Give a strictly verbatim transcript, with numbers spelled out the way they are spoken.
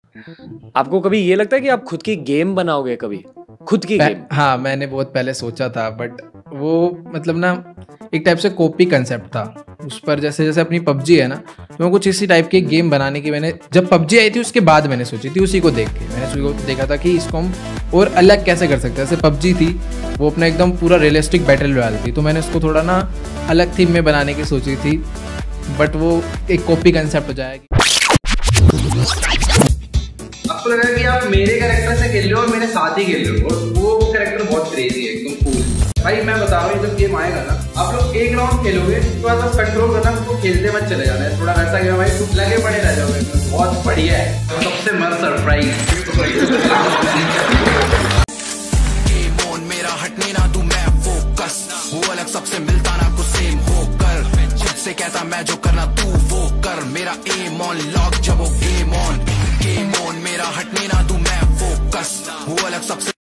आपको कभी ये लगता है कि आप खुद की गेम बनाओगे कभी? खुद की गेम? हाँ, मैंने बहुत पहले सोचा था, बट वो मतलब ना एक टाइप से कॉपी कंसेप्ट था उस पर। जैसे जैसे अपनी पबजी है ना, तो मैं कुछ इसी टाइप की गेम बनाने की, मैंने जब पबजी आई थी उसके बाद मैंने सोची थी, उसी को देख के मैंने उसी को देखा था कि इसको हम और अलग कैसे कर सकते हैं। जैसे पबजी थी वो अपना एकदम पूरा रियलिस्टिक बैटल रॉयल थी, तो मैंने उसको थोड़ा ना अलग थीम में बनाने की सोची थी, बट वो एक कॉपी कंसेप्ट हो जाएगी। आपको लग रहा है कि आप मेरे कैरेक्टर से खेल रहे हो और मेरे साथ ही खेल रहे हो, और वो कैरेक्टर बहुत क्रेजी है, एकदम कूल। भाई मैं बता रहा हूँ, जब गेम आएगा ना, आप लोग एक राउंड खेलोगे तो बस कंट्रोल करना, उसको खेलते मत चले जाना है। थोड़ा वैसा गेम भाई, कुछ लगे पड़े रह जाओगे, बहुत बढ़िया है। तो सबसे मस्त सरप्राइज मेरा हटने ना दूं मैं फोकस, वो अलग सबसे मिलता ना कुछ सेम होकर, खुद से कहता मैं जो करना तू वो कर, मेरा एम ऑन लॉक जब वो गेम ऑन, गेम ऑन मेरा हटने ना दूं मैं फोकस, वो अलग सबसे